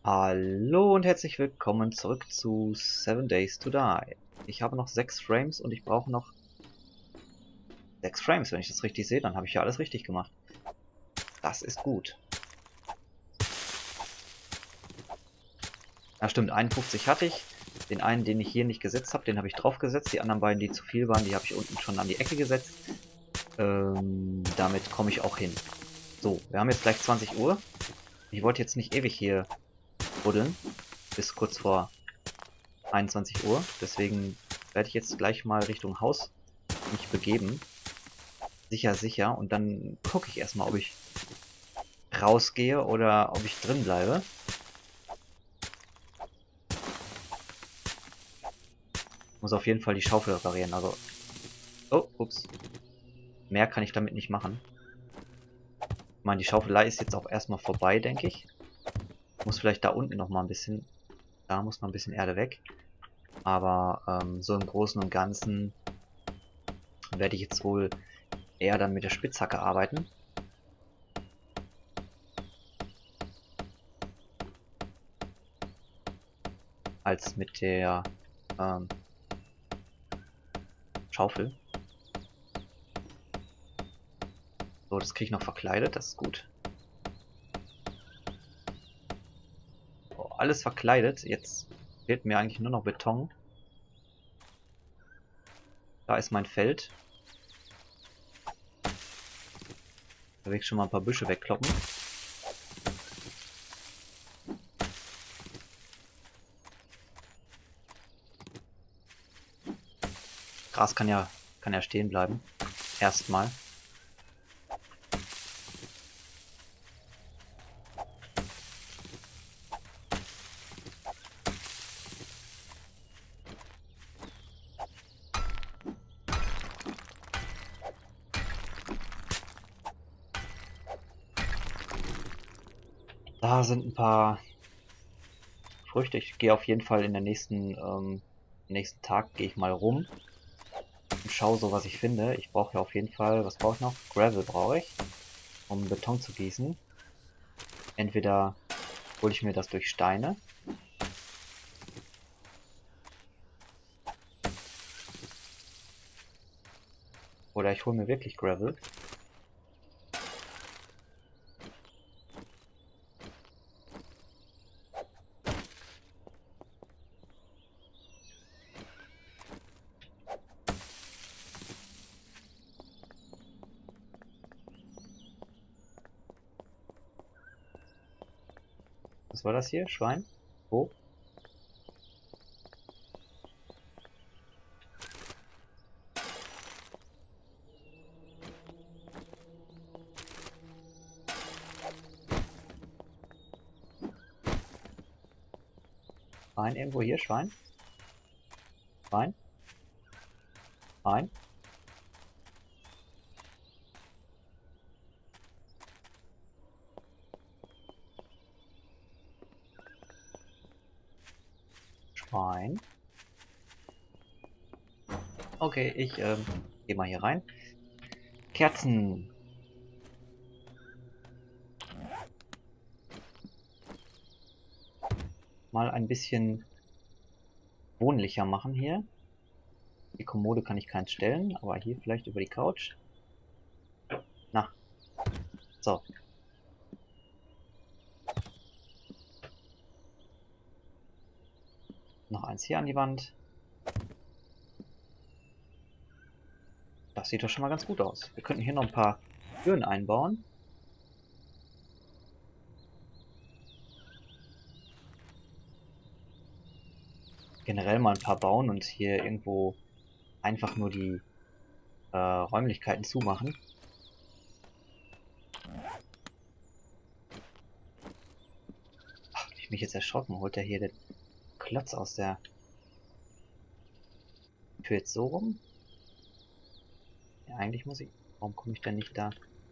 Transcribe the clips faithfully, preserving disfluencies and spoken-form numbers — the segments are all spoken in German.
Hallo und herzlich willkommen zurück zu Seven Days to Die. Ich habe noch sechs Frames und ich brauche noch sechs Frames. Wenn ich das richtig sehe, dann habe ich ja alles richtig gemacht. Das ist gut. Ja stimmt, einundfünfzig hatte ich. Den einen, den ich hier nicht gesetzt habe, den habe ich drauf gesetzt. Die anderen beiden, die zu viel waren, die habe ich unten schon an die Ecke gesetzt. Ähm, damit komme ich auch hin. So, wir haben jetzt gleich zwanzig Uhr. Ich wollte jetzt nicht ewig hier buddeln. Bis kurz vor einundzwanzig Uhr. Deswegen werde ich jetzt gleich mal Richtung Haus mich begeben. Sicher, sicher. Und dann gucke ich erstmal, ob ich rausgehe oder ob ich drin bleibe. Muss auf jeden Fall die Schaufel reparieren. Also. Oh, ups. Mehr kann ich damit nicht machen. Ich meine, die Schaufelei ist jetzt auch erstmal vorbei, denke ich. Muss vielleicht da unten noch mal ein bisschen. Da muss noch ein bisschen Erde weg. Aber ähm, so im Großen und Ganzen werde ich jetzt wohl eher dann mit der Spitzhacke arbeiten. Als mit der ähm, Schaufel. So, das kriege ich noch verkleidet, das ist gut. So, alles verkleidet, jetzt fehlt mir eigentlich nur noch Beton. Da ist mein Feld. Da will ich schon mal ein paar Büsche wegkloppen. Gras kann ja, kann ja stehen bleiben. Erstmal. Da sind ein paar Früchte. Ich gehe auf jeden Fall in der nächsten, ähm, nächsten Tag gehe ich mal rum und schaue so, was ich finde. Ich brauche ja auf jeden Fall, was brauche ich noch? Gravel brauche ich, um Beton zu gießen. Entweder hole ich mir das durch Steine. Oder ich hole mir wirklich Gravel. Was war das hier? Schwein? Wo? Schwein irgendwo hier? Schwein? Schwein? Schwein? Schwein? Okay, ich ähm, gehe mal hier rein. Kerzen. Mal ein bisschen wohnlicher machen hier. Die Kommode kann ich keins stellen, aber hier vielleicht über die Couch. Na. So. Noch eins hier an die Wand. Das sieht doch schon mal ganz gut aus. Wir könnten hier noch ein paar Türen einbauen. Generell mal ein paar bauen und hier irgendwo einfach nur die äh, Räumlichkeiten zumachen. Ach, hab ich mich jetzt erschrocken. Holt er hier den Klotz aus der Tür jetzt so rum? Ja, eigentlich muss ich... Warum komme ich denn nicht da?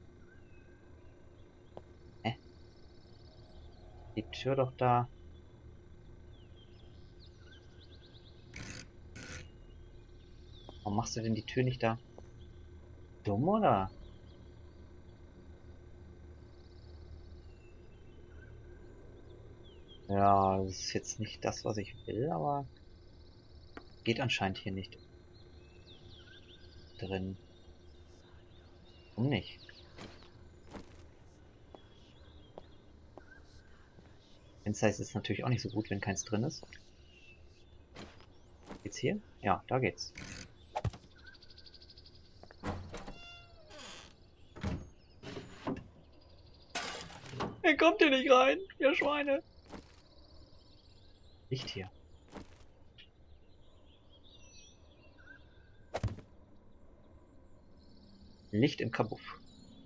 Hä? Die Tür doch da... Warum machst du denn die Tür nicht da? Dumm, oder? Ja, das ist jetzt nicht das, was ich will, aber geht anscheinend hier nicht drin. Warum nicht? Fenster ist es natürlich auch nicht so gut, wenn keins drin ist. Geht's hier? Ja, da geht's. Ihr kommt hier nicht rein, ihr Schweine. Licht hier. Licht im Kabuff.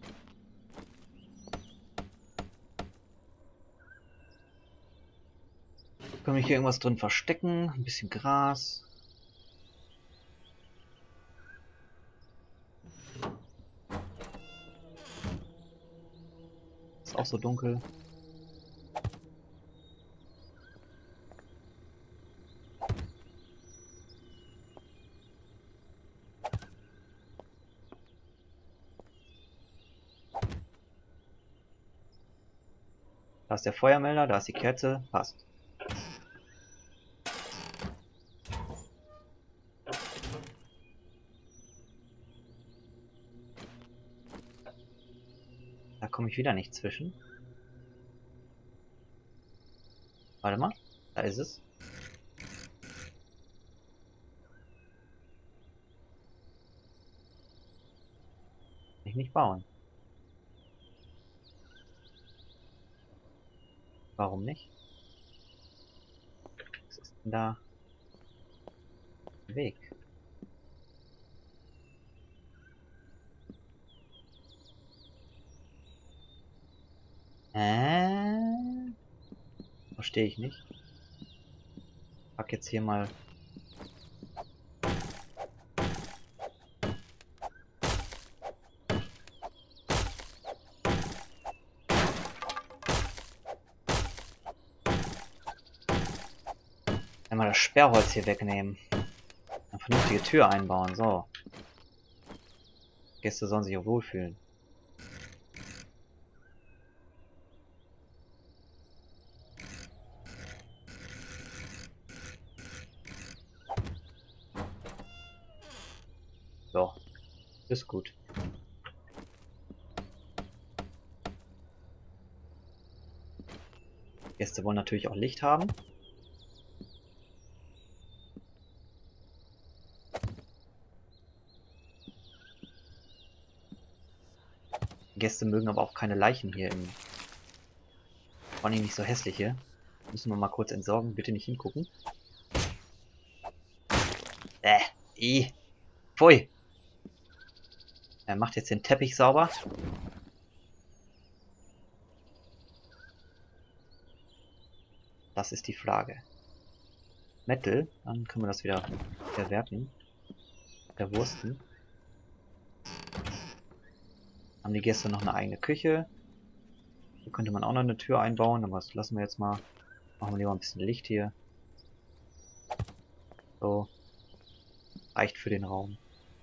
Kann ich hier irgendwas drin verstecken? Ein bisschen Gras. Ist auch so dunkel. Da ist der Feuermelder, da ist die Kerze. Passt. Da komme ich wieder nicht zwischen. Warte mal. Da ist es. Kann ich nicht bauen. Warum nicht? Was ist denn da? Weg. Äh? Verstehe ich nicht. Pack jetzt hier mal. Einmal das Sperrholz hier wegnehmen. Eine vernünftige Tür einbauen. So. Gäste sollen sich auch wohlfühlen. So. Ist gut. Gäste wollen natürlich auch Licht haben. Gäste mögen aber auch keine Leichen hier im... Vor allem nicht so hässliche. Müssen wir mal kurz entsorgen. Bitte nicht hingucken. Äh, i. Pfui. Er macht jetzt den Teppich sauber. Das ist die Frage. Metal, dann können wir das wieder verwerten. Verwursten. Haben die Gäste noch eine eigene Küche. Hier könnte man auch noch eine Tür einbauen, aber das lassen wir jetzt mal. Machen wir lieber ein bisschen Licht hier. So. Reicht für den Raum.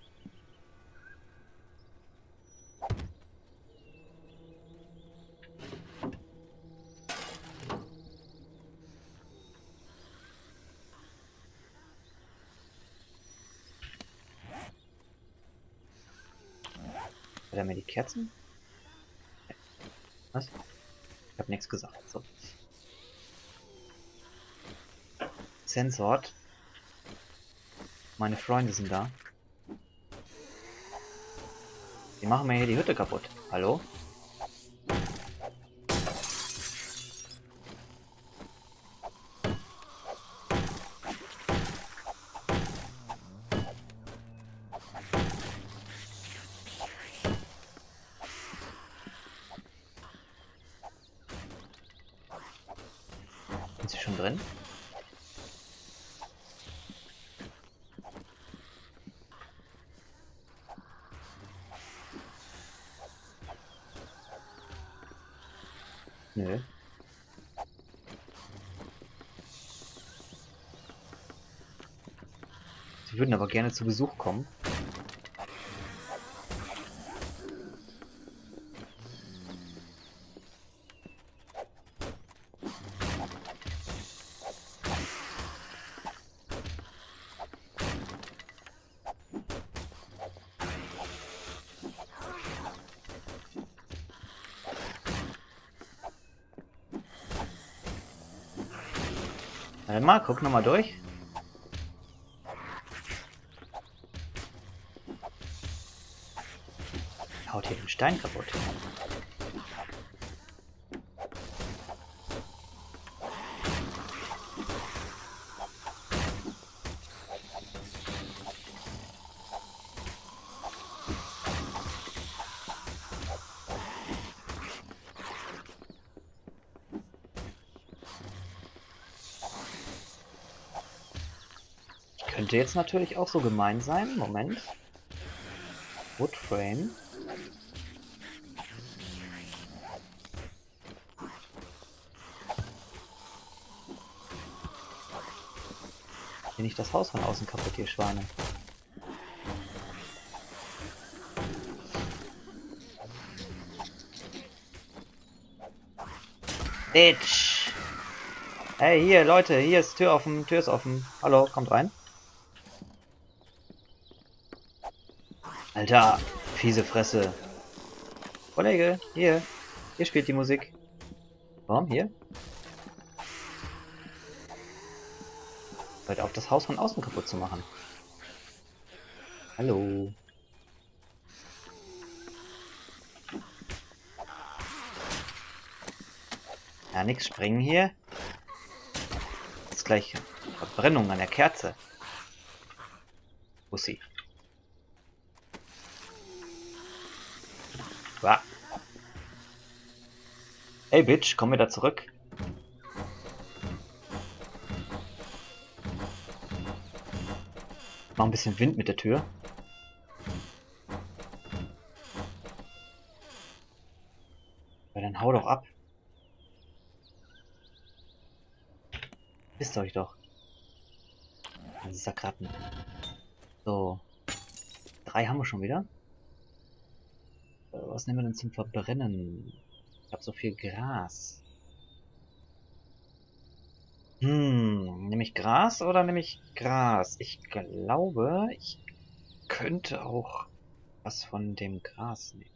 Hat er mir die Kerzen? Was? Ich habe nichts gesagt. So. Sensort. Meine Freunde sind da. Die machen mir hier die Hütte kaputt. Hallo? Sind sie schon drin? Nö. Sie würden aber gerne zu Besuch kommen. Warte mal, guck nochmal durch. Haut hier den Stein kaputt. Könnte jetzt natürlich auch so gemein sein. Moment. Woodframe. Hier nicht das Haus von außen kaputt, ihr Schweine. Bitch! Hey, hier, Leute, hier ist Tür offen, Tür ist offen. Hallo, kommt rein. Alter, fiese Fresse. Kollege, hier. Hier spielt die Musik. Warum? Hier? Hört auf, das Haus von außen kaputt zu machen. Hallo. Ja, nix springen hier. Ist gleich Verbrennung an der Kerze. Bussi. Wow. Hey Bitch, komm wieder zurück. Mach ein bisschen Wind mit der Tür. Ja, dann hau doch ab. Wisst euch doch. Das ist Sakratten. So. Drei haben wir schon wieder. Was nehmen wir denn zum Verbrennen? Ich habe so viel Gras. Hm, nehme ich Gras oder nehme ich Gras? Ich glaube, ich könnte auch was von dem Gras nehmen.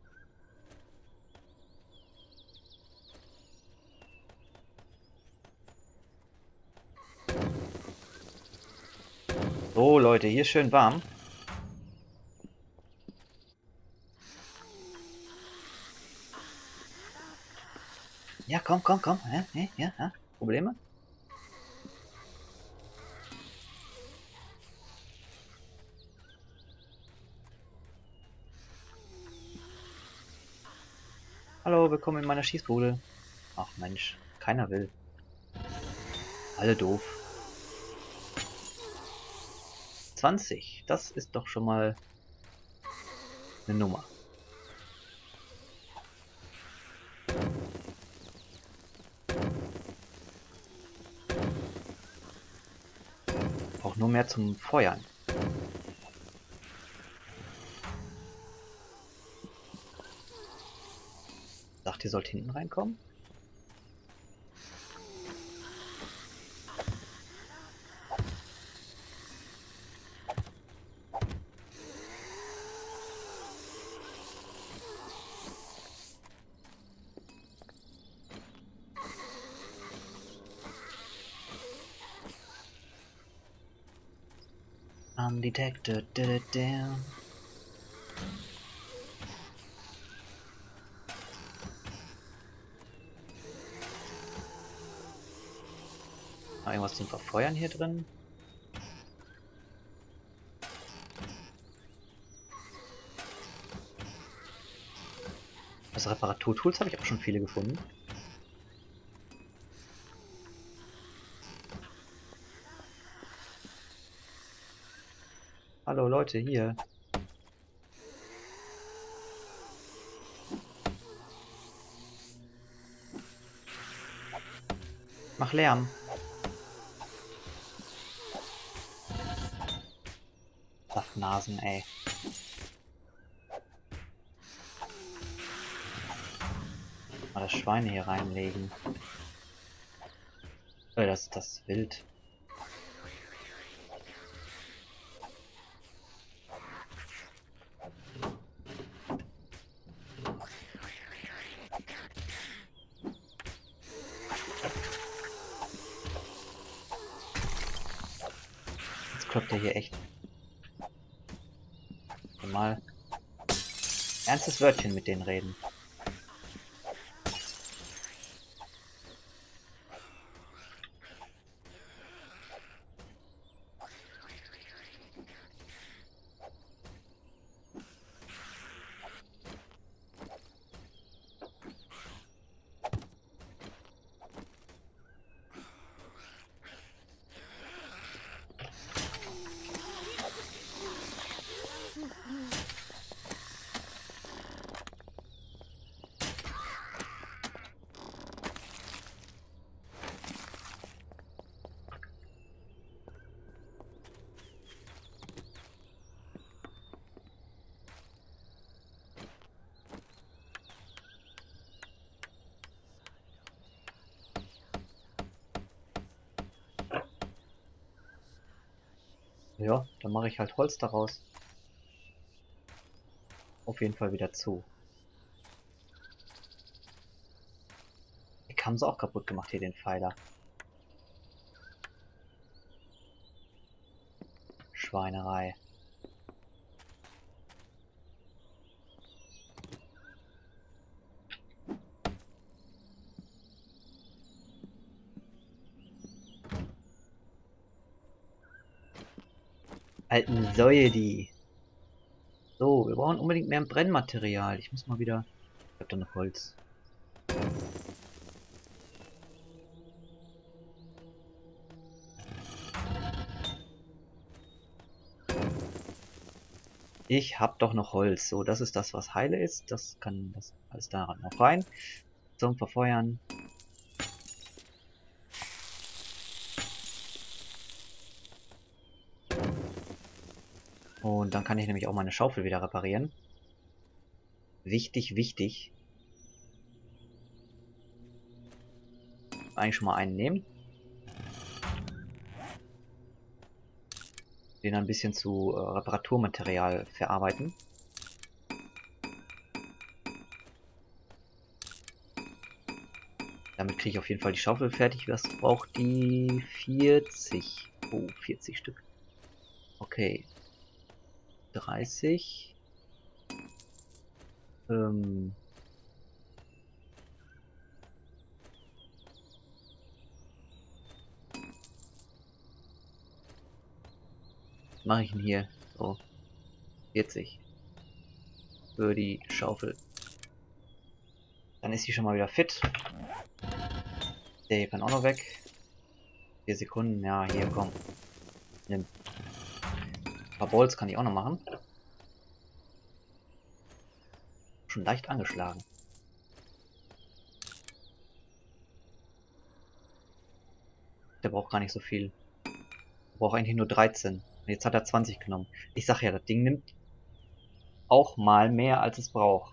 So, Leute, hier ist schön warm. Ja, komm, komm, komm. Ja, ja, ja, ja. Probleme? Hallo, willkommen in meiner Schießbude. Ach Mensch, keiner will. Alle doof. zwanzig, das ist doch schon mal eine Nummer. Auch nur mehr zum Feuern. Sagt, ihr sollt hinten reinkommen? Undetected, did it down. Noch irgendwas zum Verfeuern hier drin? Also Reparaturtools habe ich auch schon viele gefunden. Hallo Leute, hier. Mach Lärm. Saftnasen, ey. Mal das Schweine hier reinlegen. Äh, das, das Wild. kloppt der hier echt. Mal ernstes Wörtchen mit denen reden. Ja, dann mache ich halt Holz daraus. Auf jeden Fall wieder zu. Die haben sie auch kaputt gemacht hier, den Pfeiler. Schweinerei. Alten Säue die. So, wir brauchen unbedingt mehr Brennmaterial. Ich muss mal wieder... Ich hab da noch Holz. Ich hab doch noch Holz. So, das ist das, was heile ist. Das kann das alles daran noch rein. Zum Verfeuern. Und dann kann ich nämlich auch meine Schaufel wieder reparieren. Wichtig, wichtig. Eigentlich schon mal einen nehmen. Den ein bisschen zu äh, Reparaturmaterial verarbeiten. Damit kriege ich auf jeden Fall die Schaufel fertig. Was braucht die? vierzig. Oh, vierzig Stück. Okay. dreißig. Ähm. Was mache ich denn hier? So. vierzig. Für die Schaufel. Dann ist sie schon mal wieder fit. Der hier kann auch noch weg. vier Sekunden. Ja, hier, komm. Nimm. Ein paar Bolts kann ich auch noch machen. Schon leicht angeschlagen. Der braucht gar nicht so viel. Der braucht eigentlich nur dreizehn. Jetzt hat er zwanzig genommen. Ich sag ja, das Ding nimmt auch mal mehr, als es braucht.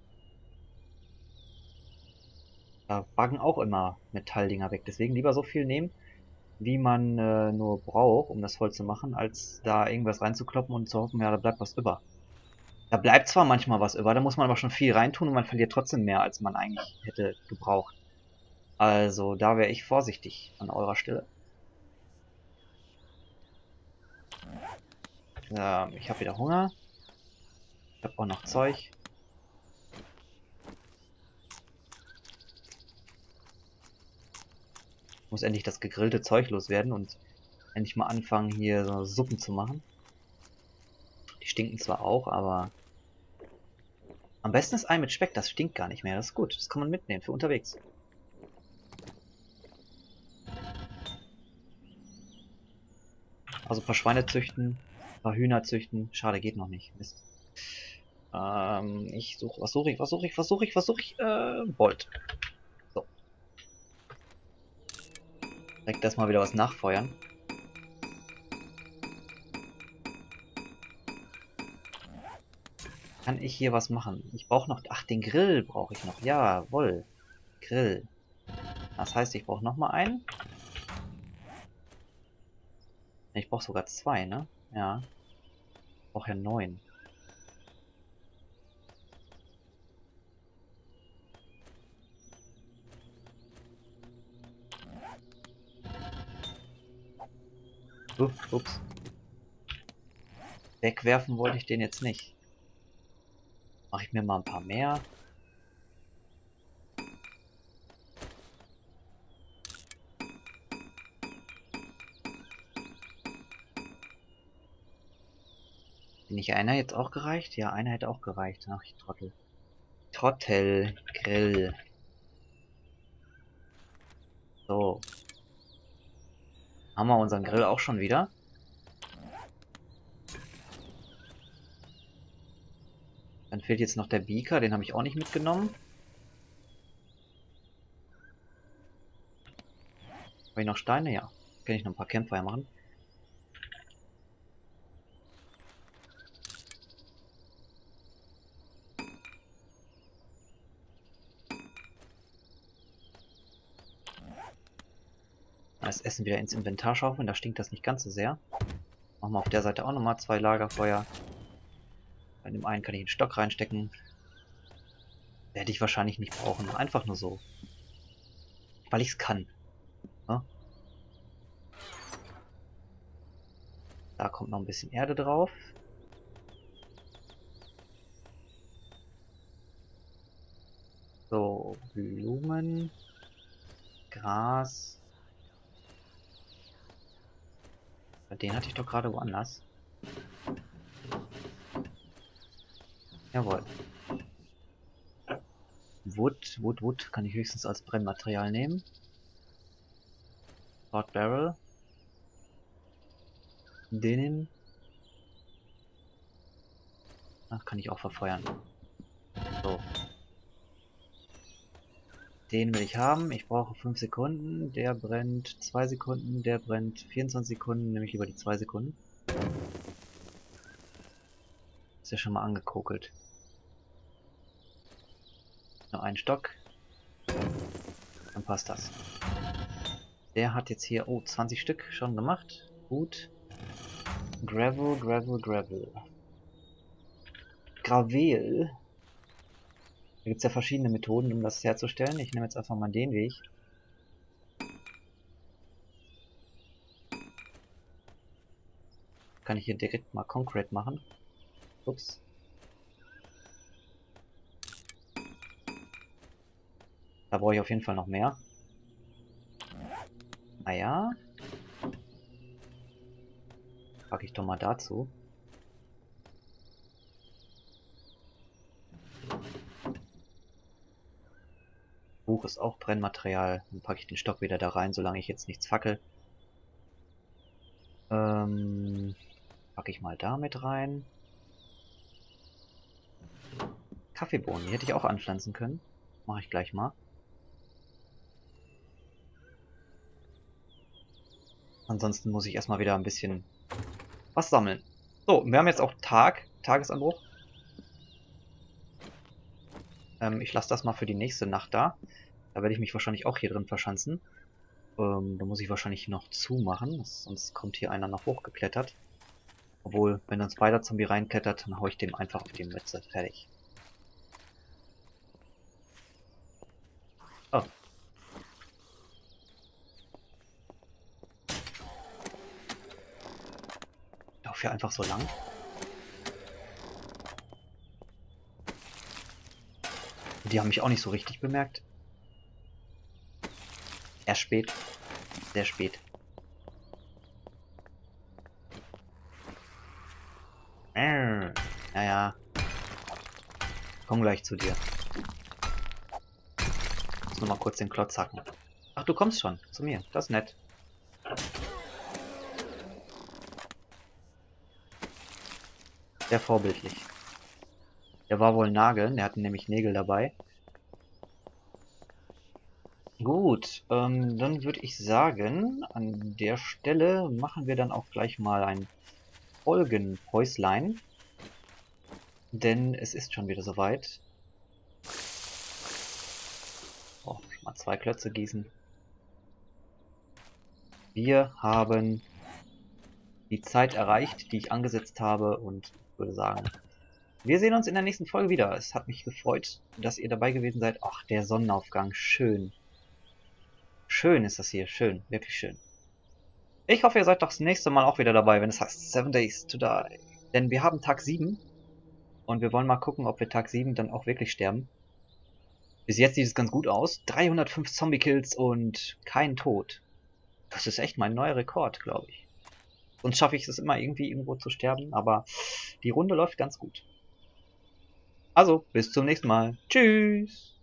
Da buggen auch immer Metalldinger weg. Deswegen lieber so viel nehmen, wie man äh, nur braucht, um das voll zu machen, als da irgendwas reinzukloppen und zu hoffen, ja, da bleibt was über. Da bleibt zwar manchmal was über, da muss man aber schon viel reintun und man verliert trotzdem mehr, als man eigentlich hätte gebraucht. Also da wäre ich vorsichtig an eurer Stelle. Ähm, ich habe wieder Hunger. Ich habe auch noch Zeug. Ich muss endlich das gegrillte Zeug loswerden und endlich mal anfangen, hier so Suppen zu machen. Die stinken zwar auch, aber... Am besten ist Ei mit Speck, das stinkt gar nicht mehr. Das ist gut, das kann man mitnehmen für unterwegs. Also ein paar Schweine züchten, ein paar Hühner züchten. Schade, geht noch nicht. Mist. Ähm, ich suche, was suche ich, was suche ich, was suche ich, was suche ich? Äh, Bolt. So. Direkt erstmal wieder was nachfeuern. Kann ich hier was machen? Ich brauche noch... Ach, den Grill brauche ich noch. Jawohl. Grill. Das heißt, ich brauche noch mal einen. Ich brauche sogar zwei, ne? Ja. Ich brauche ja neun. Uh, ups. Wegwerfen wollte ich den jetzt nicht. Mache ich mir mal ein paar mehr. Bin nicht einer jetzt auch gereicht? Ja, einer hätte auch gereicht. Ach, ich Trottel. Trottel. Grill. So. Haben wir unseren Grill auch schon wieder? Dann fehlt jetzt noch der Beaker, den habe ich auch nicht mitgenommen. Habe ich noch Steine? Ja. Kann ich noch ein paar Campfire machen. Das Essen wieder ins Inventar schaufeln, da stinkt das nicht ganz so sehr. Machen wir auf der Seite auch nochmal zwei Lagerfeuer. Bei dem einen kann ich einen Stock reinstecken. Werde ich wahrscheinlich nicht brauchen. Einfach nur so. Weil ich es kann. Ja? Da kommt noch ein bisschen Erde drauf. So, Blumen. Gras. Den hatte ich doch gerade woanders. Jawohl. Wood, Wood, Wood kann ich höchstens als Brennmaterial nehmen. Hot Barrel. Den. Ach, kann ich auch verfeuern. So. Den will ich haben. Ich brauche fünf Sekunden. Der brennt zwei Sekunden. Der brennt vierundzwanzig Sekunden. Nehme ich lieber die zwei Sekunden. Ist ja schon mal angekokelt. Nur ein Stock. Dann passt das. Der hat jetzt hier, oh, zwanzig Stück schon gemacht. Gut. Gravel, Gravel, Gravel. Gravel. Da gibt es ja verschiedene Methoden, um das herzustellen. Ich nehme jetzt einfach mal den Weg. Kann ich hier direkt mal Concrete machen. Ups. Da brauche ich auf jeden Fall noch mehr. Naja. Packe ich doch mal dazu. Buch ist auch Brennmaterial. Dann packe ich den Stock wieder da rein, solange ich jetzt nichts fackel. Ähm, packe ich mal da mit rein. Kaffeebohnen, die hätte ich auch anpflanzen können. Mache ich gleich mal. Ansonsten muss ich erstmal wieder ein bisschen was sammeln. So, wir haben jetzt auch Tag, Tagesanbruch. Ähm, ich lasse das mal für die nächste Nacht da. Da werde ich mich wahrscheinlich auch hier drin verschanzen. Ähm, da muss ich wahrscheinlich noch zumachen, sonst kommt hier einer noch hochgeklettert. Obwohl, wenn ein Spider-Zombie reinklettert, dann hau ich dem einfach auf die Mütze. Fertig. Oh. Ich laufe hier einfach so lang. Die haben mich auch nicht so richtig bemerkt. Erst spät. Sehr spät. Äh, naja. Komm gleich zu dir. Muss nur mal kurz den Klotz hacken. Ach, du kommst schon zu mir. Das ist nett. Sehr vorbildlich. Der war wohl Nageln. Der hatte nämlich Nägel dabei. Gut, ähm, dann würde ich sagen, an der Stelle machen wir dann auch gleich mal ein Folgenhäuslein. Denn es ist schon wieder soweit. Oh, mal zwei Klötze gießen. Wir haben die Zeit erreicht, die ich angesetzt habe, und ich würde sagen, wir sehen uns in der nächsten Folge wieder. Es hat mich gefreut, dass ihr dabei gewesen seid. Ach, der Sonnenaufgang, schön. Schön ist das hier, schön, wirklich schön. Ich hoffe, ihr seid doch das nächste Mal auch wieder dabei, wenn es heißt Seven Days to Die. Denn wir haben Tag sieben. Und wir wollen mal gucken, ob wir Tag sieben dann auch wirklich sterben. Bis jetzt sieht es ganz gut aus. dreihundertfünf Zombie-Kills und kein Tod. Das ist echt mein neuer Rekord, glaube ich. Sonst schaffe ich es immer irgendwie irgendwo zu sterben, aber die Runde läuft ganz gut. Also, bis zum nächsten Mal. Tschüss!